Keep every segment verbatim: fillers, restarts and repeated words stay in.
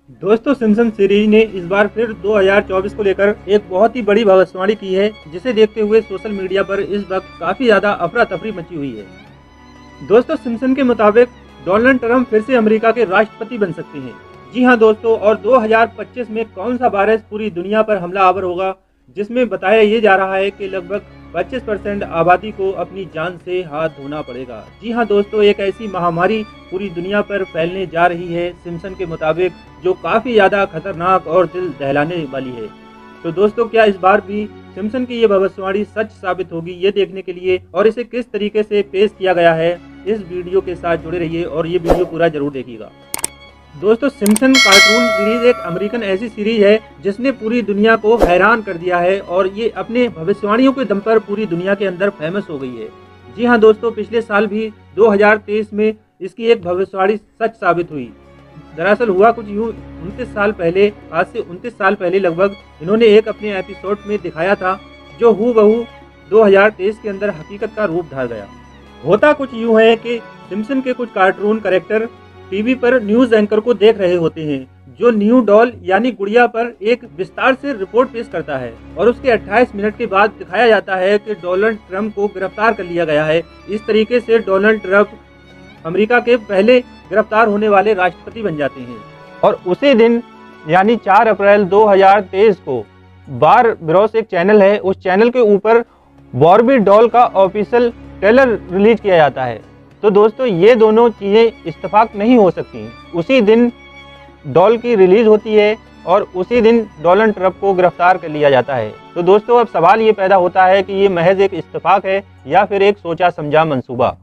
दोस्तों, Simpson series ने इस बार फिर दो हज़ार चौबीस को लेकर एक बहुत ही बड़ी भविष्यवाणी की है, जिसे देखते हुए सोशल मीडिया पर इस वक्त काफी ज्यादा अफरा तफरी मची हुई है। दोस्तों, सिम्पसन के मुताबिक डोनाल्ड ट्रंप फिर से अमेरिका के राष्ट्रपति बन सकते हैं। जी हां दोस्तों, और दो हज़ार पच्चीस में कौन सा वायरस पूरी दुनिया पर हमला आवर होगा, जिसमें बताया ये जा रहा है कि लगभग पच्चीस परसेंट आबादी को अपनी जान से हाथ धोना पड़ेगा। जी हां दोस्तों, एक ऐसी महामारी पूरी दुनिया पर फैलने जा रही है सिम्पसन के मुताबिक, जो काफ़ी ज़्यादा खतरनाक और दिल दहलाने वाली है। तो दोस्तों, क्या इस बार भी सिम्पसन की ये भविष्यवाणी सच साबित होगी, ये देखने के लिए और इसे किस तरीके से पेश किया गया है, इस वीडियो के साथ जुड़े रहिए और ये वीडियो पूरा जरूर देखिएगा। दोस्तों, सिम्पसन कार्टून सीरीज एक अमेरिकन ऐसी सीरीज है जिसने पूरी दुनिया को हैरान कर दिया है और ये अपने भविष्यवाणियों के दम पर पूरी दुनिया के अंदर फेमस हो गई है। जी हाँ दोस्तों, पिछले साल भी दो हज़ार तेईस में इसकी एक भविष्यवाणी सच साबित हुई। दरअसल हुआ कुछ यूँ, उनतीस साल पहले, आज से उनतीस साल पहले लगभग, इन्होंने एक अपने एपिसोड में दिखाया था जो हूबहू दो हज़ार तेईस के अंदर हकीकत का रूप धार गया। होता कुछ यूँ है कि सिम्पसन के कुछ कार्टून कैरेक्टर टीवी पर न्यूज एंकर को देख रहे होते हैं, जो न्यू डॉल यानी गुड़िया पर एक विस्तार से रिपोर्ट पेश करता है और उसके अट्ठाईस मिनट के बाद दिखाया जाता है कि डोनाल्ड ट्रंप को गिरफ्तार कर लिया गया है। इस तरीके से डोनाल्ड ट्रंप अमेरिका के पहले गिरफ्तार होने वाले राष्ट्रपति बन जाते हैं। और उसी दिन यानी चार अप्रैल दो हज़ार तेईस को बार ब्रोस एक चैनल है, उस चैनल के ऊपर बॉर्बी डॉल का ऑफिशियल ट्रेलर रिलीज किया जाता है। तो दोस्तों, ये दोनों चीज़ें इत्तेफाक नहीं हो सकती। उसी दिन डॉल की रिलीज होती है और उसी दिन डोनाल्ड ट्रंप को गिरफ्तार कर लिया जाता है। तो दोस्तों, अब सवाल ये पैदा होता है कि ये महज एक इत्तेफाक है या फिर एक सोचा समझा मंसूबा।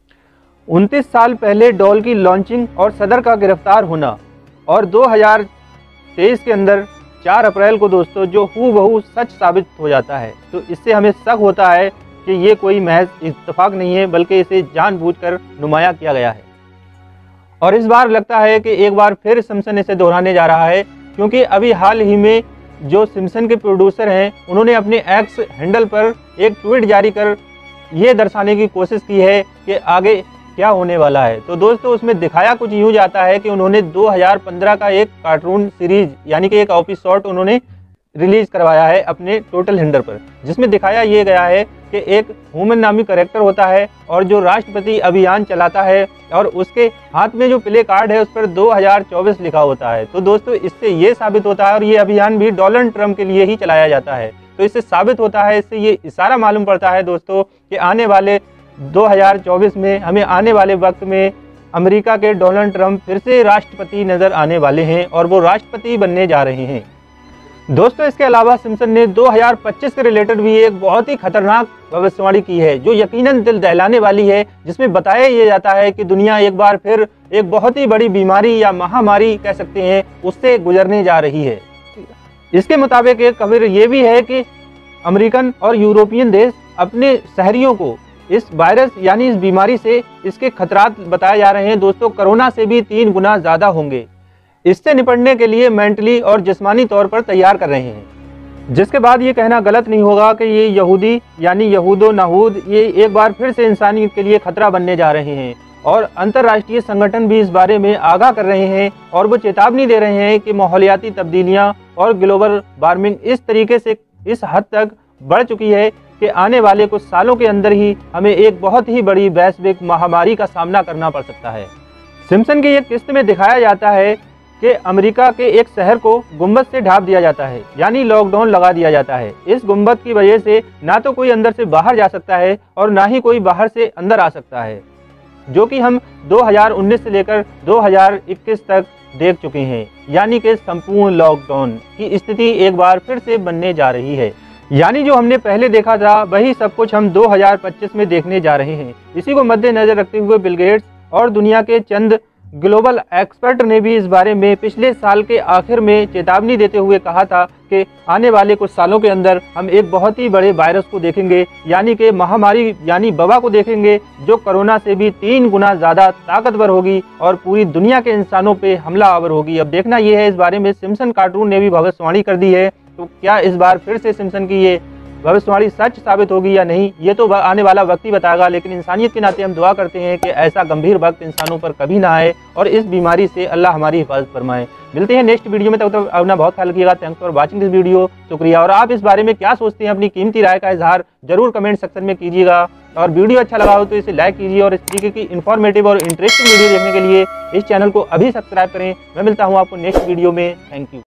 उनतीस साल पहले डॉल की लॉन्चिंग और सदर का गिरफ्तार होना और दो हज़ार तेईस के अंदर चार अप्रैल को दोस्तों जो हूबहू सच साबित हो जाता है, तो इससे हमें शक होता है कि ये कोई महज इत्तेफाक नहीं है, बल्कि इसे जानबूझकर नुमाया किया गया है। और इस बार लगता है कि एक बार फिर सिम्पसन इसे दोहराने जा रहा है, क्योंकि अभी हाल ही में जो सिम्पसन के प्रोड्यूसर हैं, उन्होंने अपने एक्स हैंडल पर एक ट्वीट जारी कर ये दर्शाने की कोशिश की है कि आगे क्या होने वाला है। तो दोस्तों, उसमें दिखाया कुछ यूँ जाता है कि उन्होंने दो हज़ार पंद्रह का एक कार्टून सीरीज यानी कि एक एपिसोड उन्होंने रिलीज करवाया है अपने टोटल हैंडल पर, जिसमें दिखाया ये गया है कि एक ह्यूमन नामी कैरेक्टर होता है और जो राष्ट्रपति अभियान चलाता है और उसके हाथ में जो प्ले कार्ड है उस पर दो हज़ार चौबीस लिखा होता है। तो दोस्तों, इससे ये साबित होता है, और ये अभियान भी डोनाल्ड ट्रंप के लिए ही चलाया जाता है। तो इससे साबित होता है, इससे ये इशारा मालूम पड़ता है दोस्तों कि आने वाले दो हज़ार चौबीस में, हमें आने वाले वक्त में अमेरिका के डोनाल्ड ट्रंप फिर से राष्ट्रपति नजर आने वाले हैं और वो राष्ट्रपति बनने जा रहे हैं। दोस्तों, इसके अलावा सिम्पसन ने दो हज़ार पच्चीस के रिलेटेड भी एक बहुत ही खतरनाक भविष्यवाणी की है, जो यकीनन दिल दहलाने वाली है, जिसमें बताया यह जाता है कि दुनिया एक बार फिर एक बहुत ही बड़ी बीमारी या महामारी कह सकते हैं, उससे गुजरने जा रही है। इसके मुताबिक एक खबर ये भी है कि अमेरिकन और यूरोपियन देश अपने शहरियों को इस वायरस यानी इस बीमारी से, इसके खतरात बताए जा रहे हैं दोस्तों, कोरोना से भी तीन गुना ज़्यादा होंगे। इससे निपटने के लिए मेंटली और जिस्मानी तौर पर तैयार कर रहे हैं। जिसके बाद ये कहना गलत नहीं होगा कि ये यहूदी यानी यहूदो नाहूद ये एक बार फिर से इंसानियत के लिए खतरा बनने जा रहे हैं। और अंतर्राष्ट्रीय संगठन भी इस बारे में आगाह कर रहे हैं और वो चेतावनी दे रहे हैं कि माहौलियाती तब्दीलियाँ और ग्लोबल वार्मिंग इस तरीके से इस हद तक बढ़ चुकी है कि आने वाले कुछ सालों के अंदर ही हमें एक बहुत ही बड़ी वैश्विक महामारी का सामना करना पड़ सकता है। सिम्पसन की एक किस्त में दिखाया जाता है कि अमेरिका के एक शहर को गुंबद से ढाप दिया जाता है, यानी लॉकडाउन लगा दिया जाता है। इस गुंबद की वजह से ना तो कोई अंदर से बाहर जा सकता है और ना ही कोई बाहर से अंदर आ सकता है, जो कि हम दो हज़ार उन्नीस से लेकर दो हज़ार इक्कीस तक देख चुके हैं। यानी कि संपूर्ण लॉकडाउन की स्थिति एक बार फिर से बनने जा रही है। यानी जो हमने पहले देखा था वही सब कुछ हम दो हज़ार पच्चीस में देखने जा रहे हैं। इसी को मद्देनजर रखते हुए बिल गेट्स और दुनिया के चंद ग्लोबल एक्सपर्ट ने भी इस बारे में पिछले साल के आखिर में चेतावनी देते हुए कहा था कि आने वाले कुछ सालों के अंदर हम एक बहुत ही बड़े वायरस को देखेंगे, यानी कि महामारी यानी वबा को देखेंगे, जो कोरोना से भी तीन गुना ज़्यादा ताकतवर होगी और पूरी दुनिया के इंसानों पे हमला आवर होगी। अब देखना यह है, इस बारे में सिम्पसन कार्टून ने भी भविष्यवाणी कर दी है। तो क्या इस बार फिर से सिम्पसन की ये भविष्यवाणी सच साबित होगी या नहीं ये तो आने वाला वक्त ही बताएगा, लेकिन इंसानियत के नाते हम दुआ करते हैं कि ऐसा गंभीर वक्त इंसानों पर कभी ना आए और इस बीमारी से अल्लाह हमारी हिफाजत फरमाए। मिलते हैं नेक्स्ट वीडियो में, तब तक अपना बहुत ख्याल रखिएगा। Thanks for watching this video, शुक्रिया। और आप इस बारे में क्या सोचते हैं, अपनी कीमती राय का इजहार जरूर कमेंट सेक्शन में कीजिएगा। और वीडियो अच्छा लगा हो तो इसे लाइक कीजिए और इस तरीके की इन्फॉर्मेटिव और इंटरेस्टिंग वीडियो देखने के लिए इस चैनल को अभी सब्सक्राइब करें। मैं मिलता हूँ आपको नेक्स्ट वीडियो में। Thank you.